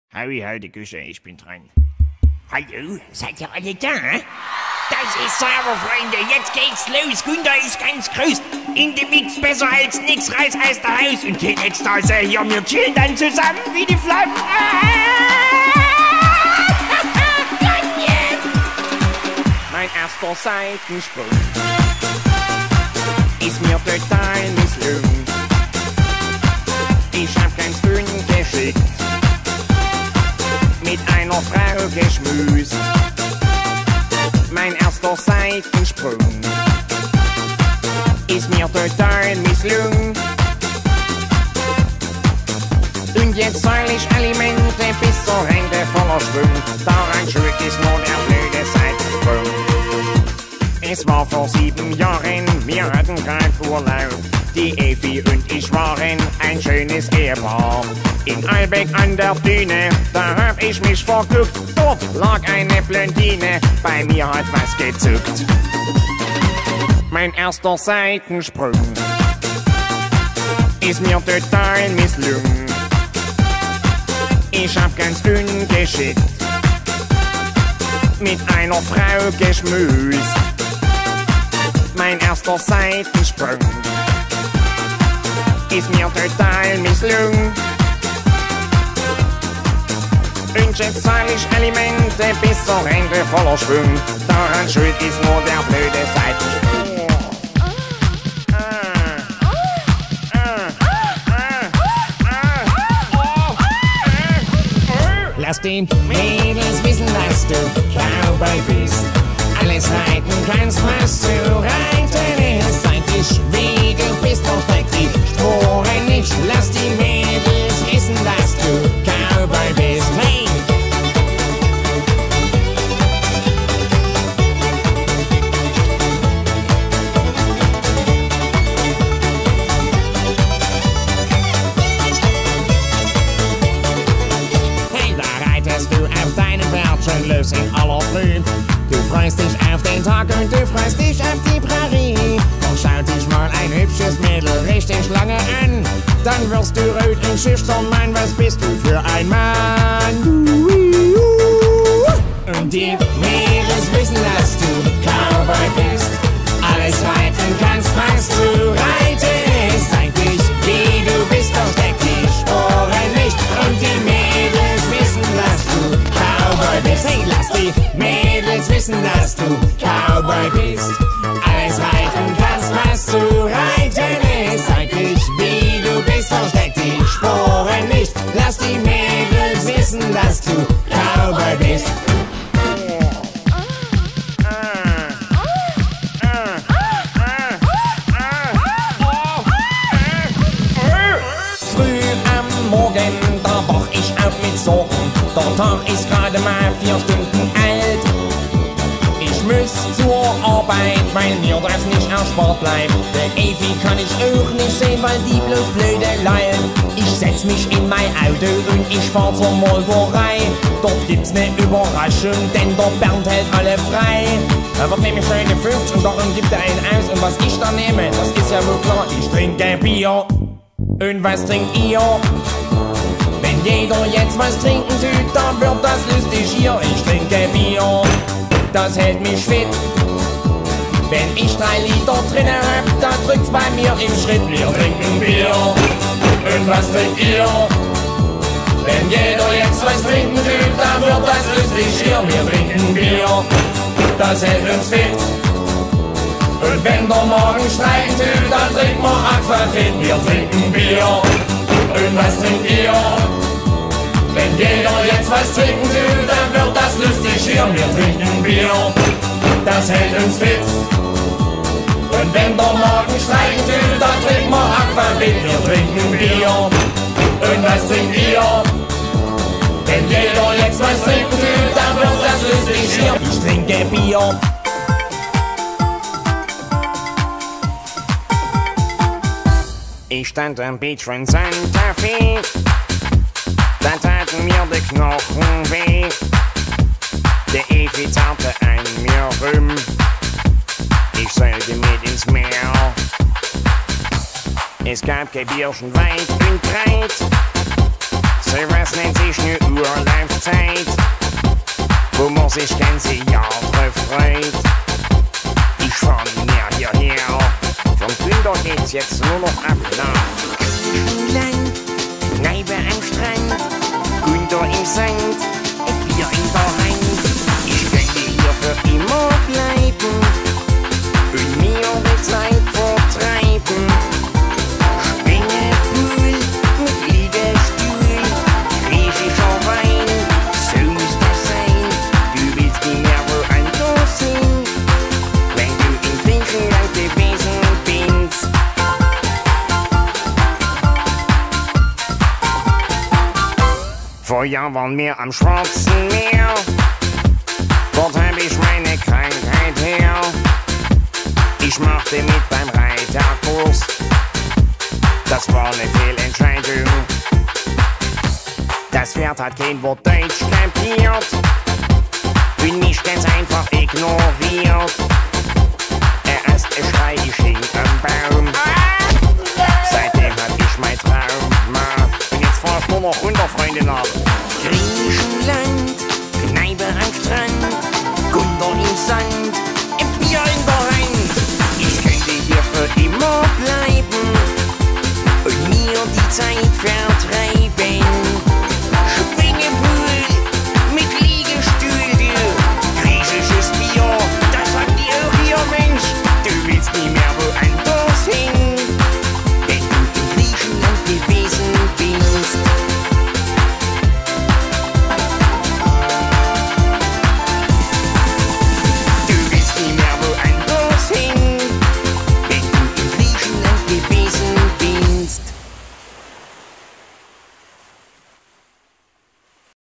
Howie, halt die Küche, ich bin dran. Hallo, seid ihr alle da? Das ist Server, Freunde, jetzt geht's los. Gunther ist ganz groß. In dem Mix besser als nix, Reis heißt der Haus. Und kein Ekstase hier, wir chillen dann zusammen wie die Flammen. Mein erster Seitensprung ist mir total misslungen. Ich hab ganz dünn geschickt, mit einer Frau geschmust. Mein erster Seitensprung ist mir total misslungen. Und jetzt zahl ich Alimente bis zur Rente voller Schwung. Daran schuld ist nur der blöde Seitensprung. Es war vor 7 Jahren, wir hatten grad Urlaub. Die Evi und ich waren ein schönes Ehepaar. In Albeck an der Düne, da hab ich mich verguckt. Dort lag eine Blondine, bei mir hat was gezuckt. Mein erster Seitensprung ist mir total misslungen. Ich hab ganz dünn geschickt, mit einer Frau geschmust. Mein erster Seitensprung ist mir total misslungen. Und jetzt zahl ich Alimente bis zur Rente voller Schwung. Daran schuld ist nur der blöde Seitensprung. Lass den Mädels wissen, dass du Cowboy bist. Alles reiten kannst, was du reiten ist. Zeig dich, wie du bist, versteck die Sporen nicht. Lass die Mädels wissen, dass du Cowboy bist. Hey! Hey, da reitest du auf deinem Pferd schon los in aller Früh. Du freust dich auf den Tag und du freust dich auf die Prärie. Doch schaut dich mal ein hübsches Mädel richtig lange an. Dann wirst du rot und schüchtern, Mann, was bist du für ein Mann? Und die Mädels wissen, dass du Cowboy bist. Alles reiten kannst, was du reiten ist. Zeig dich, wie du bist, versteck die Sporen nicht. Und die Mädels wissen, dass du Cowboy bist. Hey, lass die Mädels wissen, dass du Cowboy bist. Alles reiten kannst, was du reiten ist. Zeig dich, wie du bist, versteck die Sporen nicht. Lass die Mädels wissen, dass du Cowboy bist. Früh am Morgen, da wach ich auf mit Sorgen. Der Tag ist gerade mal 4 Stunden alt. Ich muss zur Arbeit, weil mir das nicht erspart bleibt. Der Evi kann ich auch nicht sehen, weil die bloß blöde lallen. Ich setz mich in mein Auto und ich fahr zur Moldorei. Dort gibt's ne Überraschung, denn der Bernd hält alle frei. Er wird nämlich schöne 50 und darum gibt er einen aus. Und was ich da nehme, das ist ja wohl klar. Ich trinke Bier. Und was trinkt ihr? Wenn jeder jetzt was trinken tut, dann wird das lustig hier. Ich trinke Bier, das hält mich fit. Wenn ich 3 Liter drinne hab, dann drückt's bei mir im Schritt. Wir trinken Bier. Und was trinkt ihr? Wenn jeder jetzt was trinken tut, dann wird das lustig hier. Wir trinken Bier, das hält uns fit. Und wenn der Magen streiken tut, dann trinken wir Aquafit. Wir trinken Bier. Und was trinkt ihr? Wenn jeder jetzt was trinken tut, dann wird das lustig hier. Wir trinken Bier, das hält uns fit. Und wenn der Magen streiken tut, dann trinken wir Aquavit. Wir trinken Bier. Und was trinkt ihr? Wenn jeder jetzt was trinken tut, dann wird das lustig hier. Ich trinke Bier. Ich stand am Beach von Santa Fe, da taten mir die Knochen weh. Der Evi zerrte an mir rum, ich sollte mit ins Meer. Es gab kein Bierchen weit und breit, sowas nennt sich nur Urlaub. sich ganze Jahre freut. Ich fahr mehr hierher. Vom Günther geht's jetzt nur noch ab nach Griechenland. Kneipe am Strand, Gunther im Sand, ein Bier in der Hand. Ich könnte hier für immer bleiben und mir die Zeit vertreiben. Schwingepool mit Liegestuhl, griechischer Wein, so muss das sein. Du willst nie mehr woanders hin, wenn du in Griechenland gewesen bist. Vorher waren wir am Schwarzen Meer, dort hab ich meine Krankheit her. Ich machte mit beim Reiterkurs, das war eine Fehlentscheidung. Das Pferd hat kein Wort Deutsch kapiert und mich ganz einfach ignoriert. Erst schrei ich hing am Baum, seitdem hat ich mein Trauma. Und jetzt fahr ich nur noch runter, Freunde, nach Griechenland, Kneipe am Strand, Gunther im Sand, ein Bier in der Hand. Ich könnte hier für immer bleiben und mir die Zeit vertreiben.